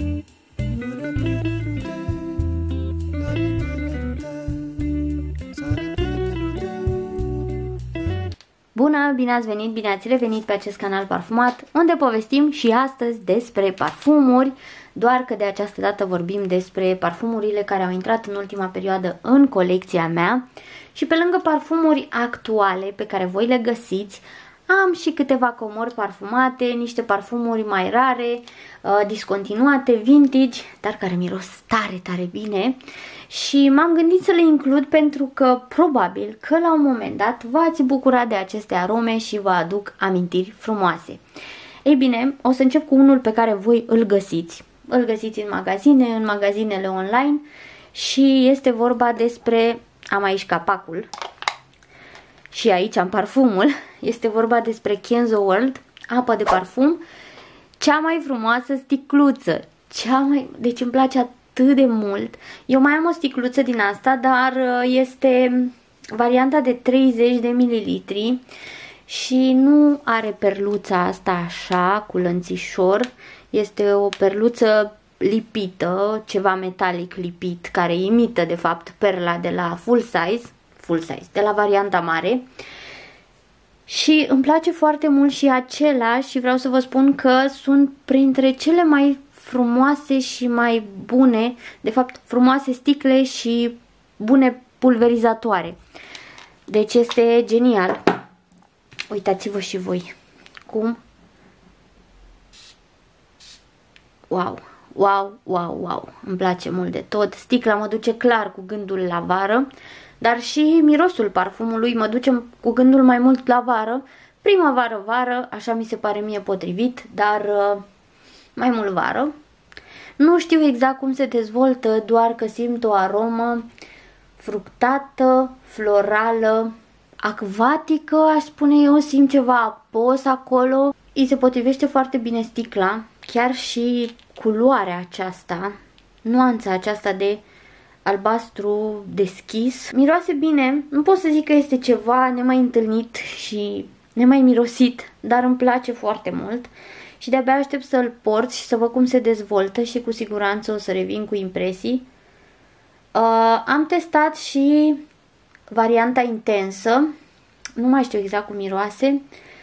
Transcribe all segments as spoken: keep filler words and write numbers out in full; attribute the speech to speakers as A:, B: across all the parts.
A: Bună, bine ați venit, bine ați revenit pe acest canal parfumat, unde povestim și astăzi despre parfumuri, doar că de această dată vorbim despre parfumurile care au intrat în ultima perioadă în colecția mea. Și pe lângă parfumuri actuale pe care voi le găsiți, am și câteva comori parfumate, niște parfumuri mai rare, discontinuate, vintage, dar care miros tare, tare bine. Și m-am gândit să le includ pentru că probabil că la un moment dat v-ați bucura de aceste arome și vă aduc amintiri frumoase. Ei bine, o să încep cu unul pe care voi îl găsiți. Îl găsiți în magazine, în magazinele online și este vorba despre, am aici capacul și aici am parfumul, este vorba despre Kenzo World, apă de parfum, cea mai frumoasă sticluță, cea mai, deci îmi place atât de mult. Eu mai am o sticluță din asta, dar este varianta de treizeci de mililitri și nu are perluța asta așa, cu lănțișor, este o perluță lipită, ceva metalic lipit, care imită de fapt perla de la full size, full size, de la varianta mare. Și îmi place foarte mult și acela și vreau să vă spun că sunt printre cele mai frumoase și mai bune, de fapt frumoase sticle și bune pulverizatoare. Deci este genial. Uitați-vă și voi cum. Wow, wow, wow, wow. Îmi place mult de tot. Sticla mă duce clar cu gândul la vară, dar și mirosul parfumului mă duce cu gândul mai mult la vară. Primăvară, vară, așa mi se pare mie potrivit, dar uh, mai mult vară. Nu știu exact cum se dezvoltă, doar că simt o aromă fructată, florală, acvatică, aș spune eu, simt ceva apos acolo. Îi se potrivește foarte bine sticla, chiar și culoarea aceasta, nuanța aceasta de albastru deschis. Miroase bine, nu pot să zic că este ceva nemai întâlnit și nemai mirosit, dar îmi place foarte mult și de-abia aștept să-l port și să văd cum se dezvoltă și cu siguranță o să revin cu impresii. Uh, am testat și varianta intensă, nu mai știu exact cum miroase.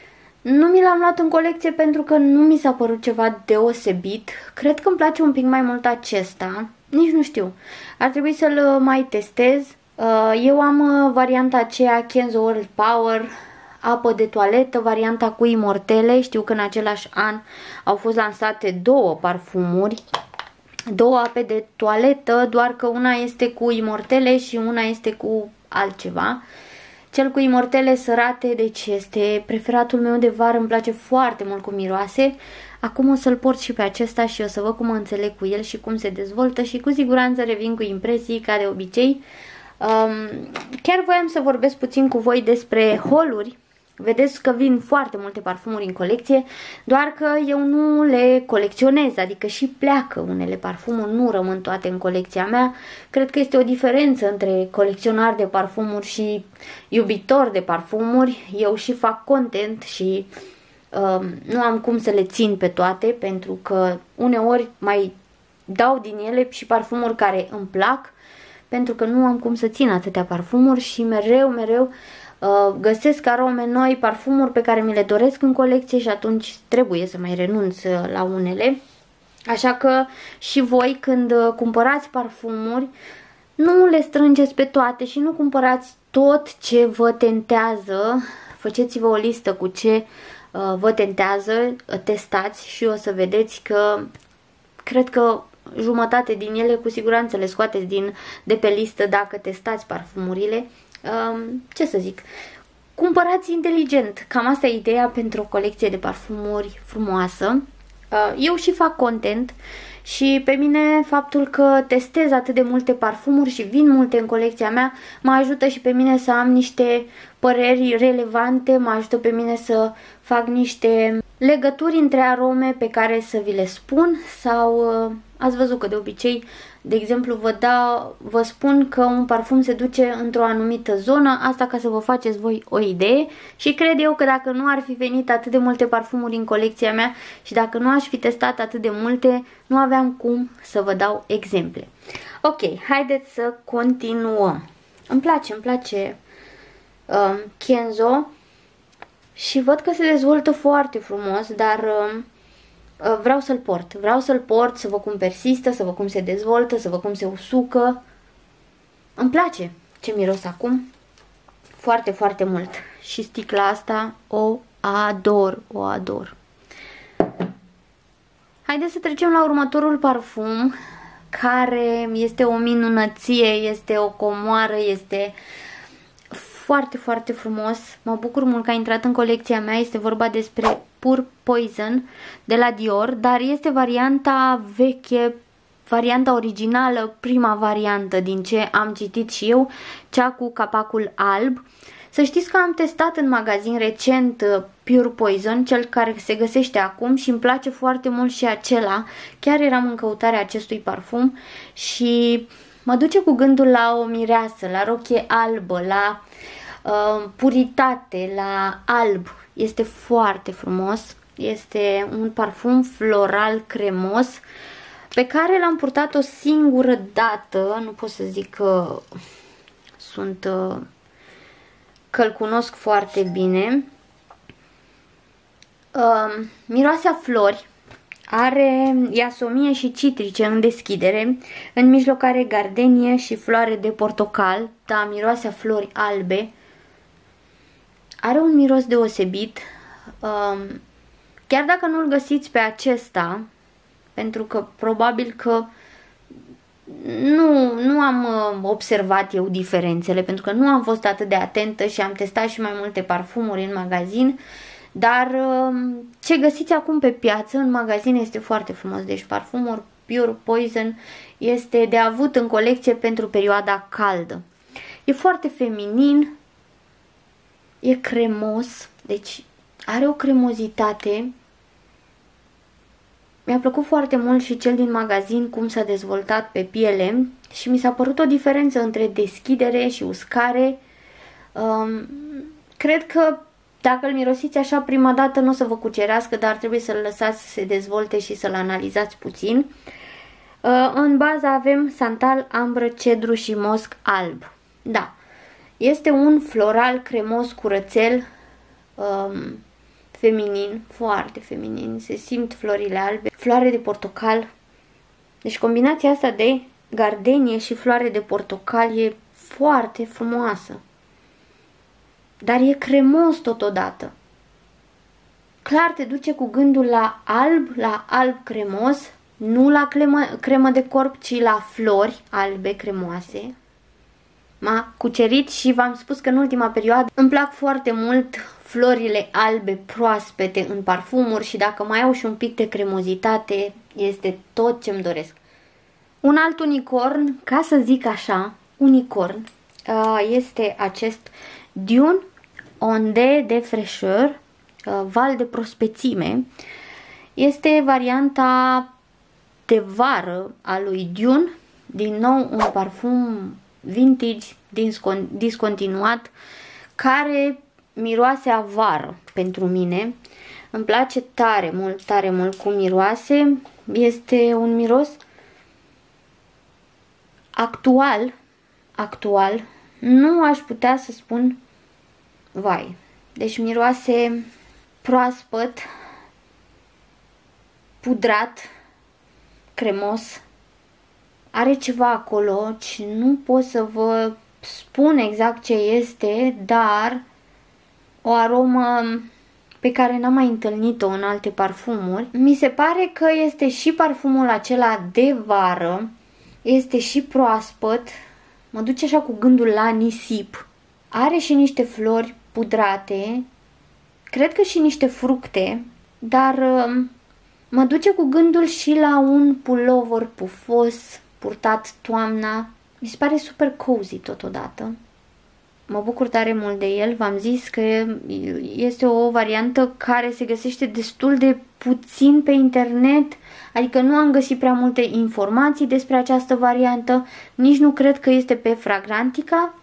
A: Nu mi l-am luat în colecție pentru că nu mi s-a părut ceva deosebit. Cred că îmi place un pic mai mult acesta. Nici nu știu. Ar trebui să-l mai testez. Eu am varianta aceea Kenzo World Power, apă de toaletă, varianta cu imortele. Știu că în același an au fost lansate două parfumuri, două ape de toaletă, doar că una este cu imortele și una este cu altceva. Cel cu imortele sărate, deci este preferatul meu de vară, îmi place foarte mult cum miroase. Acum o să-l port și pe acesta și o să văd cum mă înțeleg cu el și cum se dezvoltă și cu siguranță revin cu impresii, ca de obicei. Um, chiar voiam să vorbesc puțin cu voi despre haul-uri. Vedeți că vin foarte multe parfumuri în colecție, doar că eu nu le colecționez, adică și pleacă unele parfumuri, nu rămân toate în colecția mea. Cred că este o diferență între colecționar de parfumuri și iubitor de parfumuri. Eu și fac content și uh, nu am cum să le țin pe toate, pentru că uneori mai dau din ele și parfumuri care îmi plac, pentru că nu am cum să țin atâtea parfumuri și mereu, mereu găsesc arome noi, parfumuri pe care mi le doresc în colecție și atunci trebuie să mai renunț la unele. Așa că și voi, când cumpărați parfumuri, nu le strângeți pe toate și nu cumpărați tot ce vă tentează. Faceți-vă o listă cu ce vă tentează, testați și o să vedeți că cred că jumătate din ele cu siguranță le scoateți din, de pe listă dacă testați parfumurile. Um, ce să zic, cumpărați inteligent, cam asta e ideea pentru o colecție de parfumuri frumoasă. Uh, eu și fac content și pe mine faptul că testez atât de multe parfumuri și vin multe în colecția mea mă ajută și pe mine să am niște păreri relevante, mă ajută pe mine să fac niște legături între arome pe care să vi le spun sau uh, ați văzut că de obicei, de exemplu, vă, da, vă spun că un parfum se duce într-o anumită zonă, asta ca să vă faceți voi o idee și cred eu că dacă nu ar fi venit atât de multe parfumuri în colecția mea și dacă nu aș fi testat atât de multe, nu aveam aveam cum să vă dau exemple. Ok, haideți să continuăm. Îmi place, îmi place um, Kenzo și văd că se dezvoltă foarte frumos, dar um, vreau să-l port. Vreau să-l port, să văd cum persistă, să văd cum se dezvoltă, să văd cum se usucă. Îmi place ce miros acum. Foarte, foarte mult. Și sticla asta o ador, o ador. Haideți să trecem la următorul parfum, care este o minunăție, este o comoară, este foarte, foarte frumos. Mă bucur mult că a intrat în colecția mea. Este vorba despre Pure Poison de la Dior, dar este varianta veche, varianta originală, prima variantă din ce am citit și eu, cea cu capacul alb. Să știți că am testat în magazin recent Pure Poison, cel care se găsește acum, și îmi place foarte mult și acela. Chiar eram în căutarea acestui parfum și mă duce cu gândul la o mireasă, la rochie albă, la uh, puritate, la alb. Este foarte frumos, este un parfum floral cremos pe care l-am purtat o singură dată. Nu pot să zic că sunt... Uh, că îl cunosc foarte bine. Uh, miroase a flori, are iasomie și citrice în deschidere, în mijloc are gardenie și floare de portocal, da, miroase a flori albe. Are un miros deosebit, uh, chiar dacă nu-l găsiți pe acesta, pentru că probabil că Nu, nu am observat eu diferențele, pentru că nu am fost atât de atentă și am testat și mai multe parfumuri în magazin, dar ce găsiți acum pe piață, în magazin, este foarte frumos. Deci parfumul Pure Poison este de avut în colecție pentru perioada caldă. E foarte feminin, e cremos, deci are o cremozitate. Mi-a plăcut foarte mult și cel din magazin, cum s-a dezvoltat pe piele și mi s-a părut o diferență între deschidere și uscare. Um, cred că dacă îl mirosiți așa prima dată nu o să vă cucerească, dar trebuie să-l lăsați să se dezvolte și să-l analizați puțin. Uh, în bază avem santal, ambră, cedru și mosc alb. Da, este un floral cremos curățel, um, feminin, foarte feminin, se simt florile albe, floare de portocal. Deci combinația asta de gardenie și floare de portocal e foarte frumoasă. Dar e cremos totodată. Clar te duce cu gândul la alb, la alb cremos, nu la cremă, cremă de corp, ci la flori albe cremoase. M-a cucerit și v-am spus că în ultima perioadă îmi plac foarte mult florile albe proaspete în parfumuri și dacă mai au și un pic de cremozitate, este tot ce-mi doresc. Un alt unicorn, ca să zic așa, unicorn, este acest Dune Onde de Fraîcheur, val de prospețime. Este varianta de vară a lui Dune, din nou un parfum vintage, discontinuat, care miroase a vară pentru mine. Îmi place tare mult, tare mult cum miroase. Este un miros actual, actual, nu aș putea să spun vai. Deci miroase proaspăt, pudrat, cremos. Are ceva acolo și nu pot să vă spun exact ce este, dar o aromă pe care n-am mai întâlnit-o în alte parfumuri. Mi se pare că este și parfumul acela de vară, este și proaspăt, mă duce așa cu gândul la nisip. Are și niște flori pudrate, cred că și niște fructe, dar mă duce cu gândul și la un pulover pufos purtat toamna. Mi se pare super cozy totodată. Mă bucur tare mult de el. V-am zis că este o variantă care se găsește destul de puțin pe internet, adică nu am găsit prea multe informații despre această variantă, nici nu cred că este pe Fragrantica,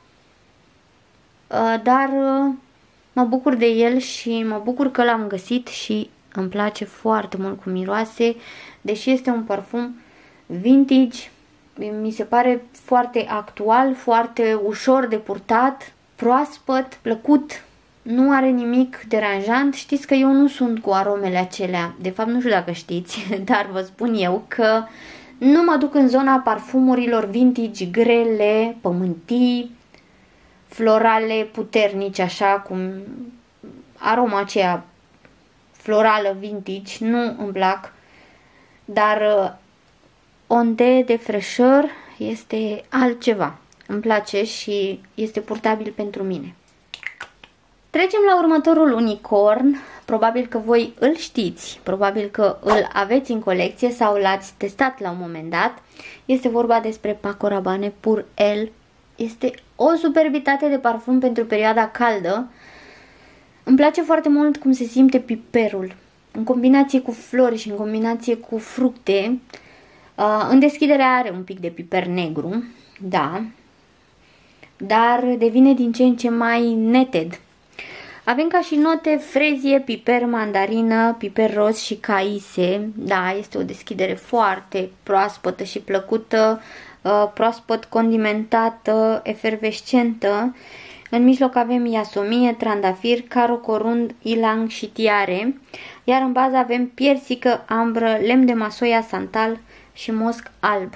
A: dar mă bucur de el și mă bucur că l-am găsit și Îmi place foarte mult cum miroase, deși este un parfum vintage, mi se pare foarte actual, foarte ușor de purtat, proaspăt, plăcut, nu are nimic deranjant. Știți că eu nu sunt cu aromele acelea, de fapt nu știu dacă știți, dar vă spun eu că nu mă duc în zona parfumurilor vintage grele, pământii, florale puternice, așa cum aroma aceea florală vintage, nu îmi plac, dar Onde de Fraîcheur este altceva. Îmi place și este purtabil pentru mine. Trecem la următorul unicorn. Probabil că voi îl știți, probabil că îl aveți în colecție sau l-ați testat la un moment dat. Este vorba despre Paco Rabanne Pour Elle. Este o superbitate de parfum pentru perioada caldă. Îmi place foarte mult cum se simte piperul, în combinație cu flori și în combinație cu fructe. În deschidere are un pic de piper negru, da, dar devine din ce în ce mai neted. Avem ca și note frezie, piper, mandarină, piper roz și caise. Da, este o deschidere foarte proaspătă și plăcută, proaspăt condimentată, efervescentă. În mijloc avem iasomie, trandafir, caro corund, ilang și tiare. Iar în bază avem piersică, ambră, lemn de masoia, santal și mosc alb.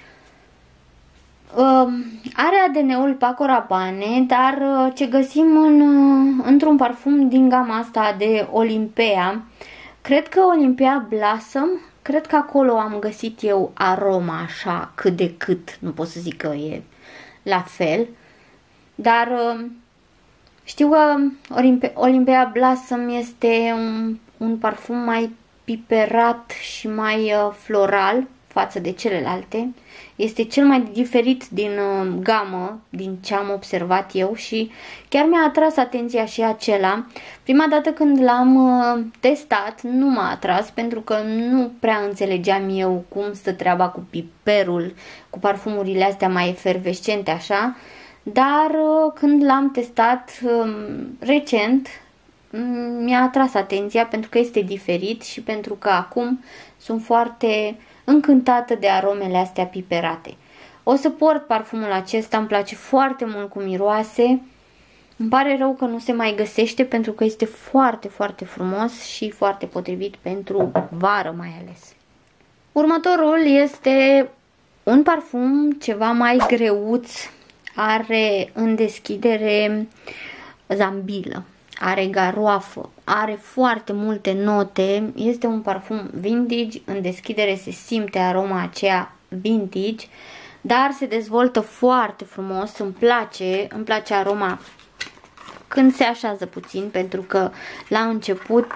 A: Uh, are A D N-ul Paco Rabanne, dar uh, ce găsim în, uh, într-un parfum din gama asta de Olimpea, cred că Olimpea Blossom, cred că acolo am găsit eu aroma așa cât de cât, nu pot să zic că e la fel, dar uh, știu că Olimpea Blossom este un, un parfum mai piperat și mai uh, floral față de celelalte. Este cel mai diferit din uh, gamă, din ce am observat eu și chiar mi-a atras atenția și acela. Prima dată când l-am uh, testat nu m-a atras pentru că nu prea înțelegeam eu cum stă treaba cu piperul, cu parfumurile astea mai efervescente așa, dar uh, când l-am testat uh, recent mi-a atras atenția pentru că este diferit și pentru că acum sunt foarte încântată de aromele astea piperate. O să port parfumul acesta, îmi place foarte mult cum miroase. Îmi pare rău că nu se mai găsește pentru că este foarte, foarte frumos și foarte potrivit pentru vară mai ales. Următorul este un parfum ceva mai greuț, are în deschidere zambilă, are garoafă, are foarte multe note, este un parfum vintage, în deschidere se simte aroma aceea vintage, dar se dezvoltă foarte frumos, îmi place, îmi place aroma când se așează puțin, pentru că la început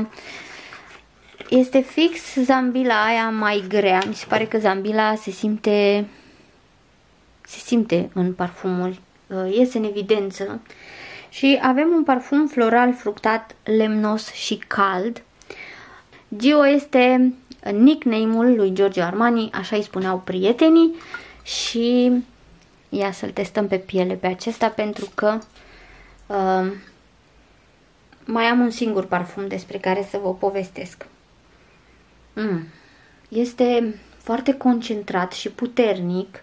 A: este fix zambila aia mai grea, mi se pare că zambila se simte, se simte în parfumuri, iese în evidență. Și avem un parfum floral fructat, lemnos și cald. Gio este nickname-ul lui Giorgio Armani, așa îi spuneau prietenii. Și ia să-l testăm pe piele pe acesta pentru că uh, mai am un singur parfum despre care să vă povestesc. Mm. Este foarte concentrat și puternic.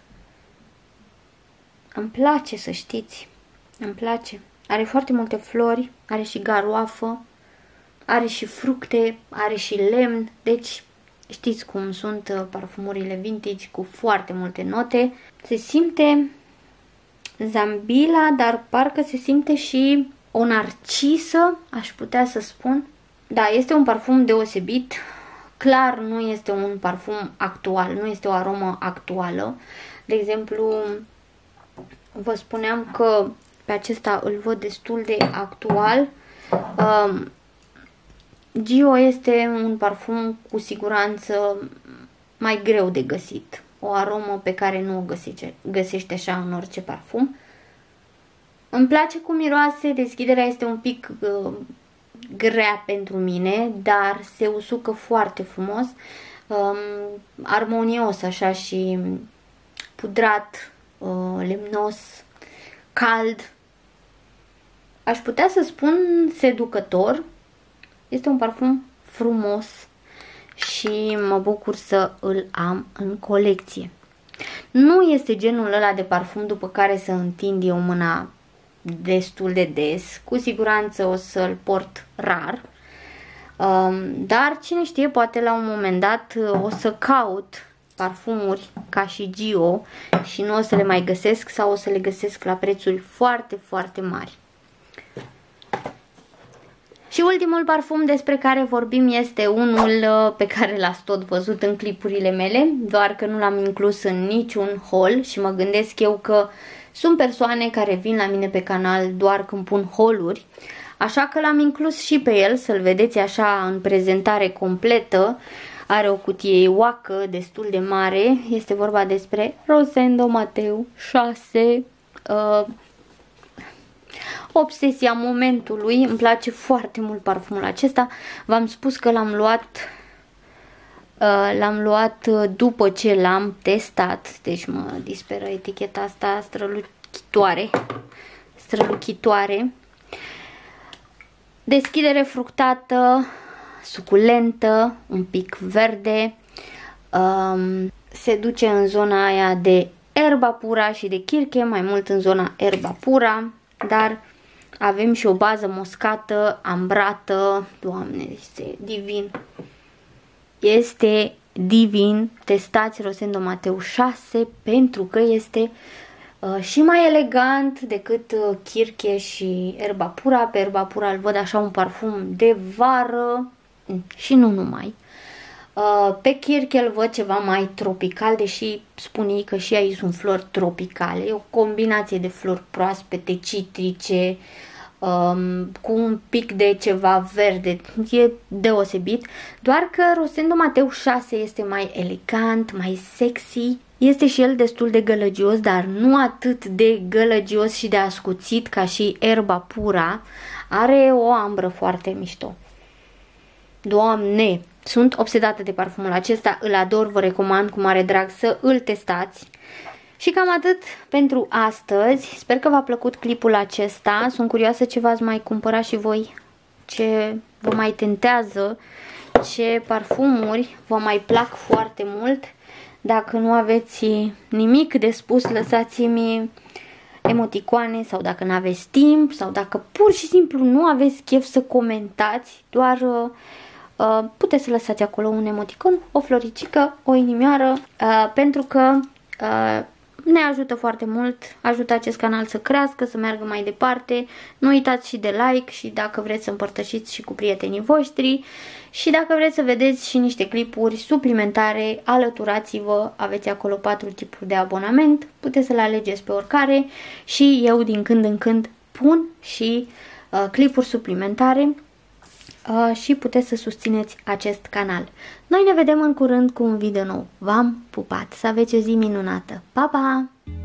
A: Îmi place, să știți, îmi place. Are foarte multe flori, are și garoafă, are și fructe, are și lemn, deci știți cum sunt parfumurile vintage cu foarte multe note. Se simte zambila, dar parcă se simte și o narcisă, aș putea să spun. Da, este un parfum deosebit, clar nu este un parfum actual, nu este o aromă actuală. De exemplu, vă spuneam că pe acesta îl văd destul de actual. Um, Gio este un parfum cu siguranță mai greu de găsit. O aromă pe care nu o găsește, găsește așa în orice parfum. Îmi place cum miroase, deschiderea este un pic uh, grea pentru mine, dar se usucă foarte frumos, um, armonios așa și pudrat, uh, lemnos, cald. Aș putea să spun seducător. Este un parfum frumos și mă bucur să îl am în colecție. Nu este genul ăla de parfum după care să întind eu mâna destul de des, cu siguranță o să-l port rar, dar cine știe, poate la un moment dat o să caut parfumuri ca și Gio și nu o să le mai găsesc sau o să le găsesc la prețuri foarte, foarte mari. Și ultimul parfum despre care vorbim este unul pe care l-ați tot văzut în clipurile mele, doar că nu l-am inclus în niciun haul și mă gândesc eu că sunt persoane care vin la mine pe canal doar când pun haul-uri, așa că l-am inclus și pe el, să-l vedeți așa în prezentare completă. Are o cutie oacă destul de mare, este vorba despre Rosendo Mateu șase, uh, obsesia momentului. Îmi place foarte mult parfumul acesta. V-am spus că l-am luat uh, l-am luat după ce l-am testat, deci mă disperă eticheta asta străluchitoare, străluchitoare. Deschidere fructată, suculentă, un pic verde, um, se duce în zona aia de erba pura și de chirche, mai mult în zona erba pura, dar avem și o bază moscată, ambrată. Doamne, este divin, este divin. Testați Rosendo Mateu șase pentru că este uh, și mai elegant decât uh, chirche și erba pura. Pe erba pura îl văd așa un parfum de vară și nu numai. Uh, pe chirche îl văd ceva mai tropical, deși spun ei că și aici sunt flori tropicale. E o combinație de flori proaspete, citrice, um, cu un pic de ceva verde. E deosebit. Doar că Rosendo Mateu șase este mai elegant, mai sexy. Este și el destul de gălăgios, dar nu atât de gălăgios și de ascuțit ca și erba pura. Are o ambră foarte mișto. Doamne, sunt obsedată de parfumul acesta, îl ador, vă recomand cu mare drag să îl testați. Și cam atât pentru astăzi. Sper că v-a plăcut clipul acesta. Sunt curioasă ce v-ați mai cumpărat și voi, ce vă mai tentează, ce parfumuri vă mai plac foarte mult. Dacă nu aveți nimic de spus, lăsați-mi emoticoane, sau dacă nu aveți timp, sau dacă pur și simplu nu aveți chef să comentați, doar uh, uh, puteți să lăsați acolo un emoticon, o floricică, o inimioară, uh, pentru că uh, ne ajută foarte mult, ajută acest canal să crească, să meargă mai departe. Nu uitați și de like și dacă vreți să împărtășiți și cu prietenii voștri. Și dacă vreți să vedeți și niște clipuri suplimentare, alăturați-vă, aveți acolo patru tipuri de abonament, puteți să le alegeți pe oricare și eu din când în când pun și uh, clipuri suplimentare uh, și puteți să susțineți acest canal. Noi ne vedem în curând cu un video nou. V-am pupat, să aveți o zi minunată. Pa, pa!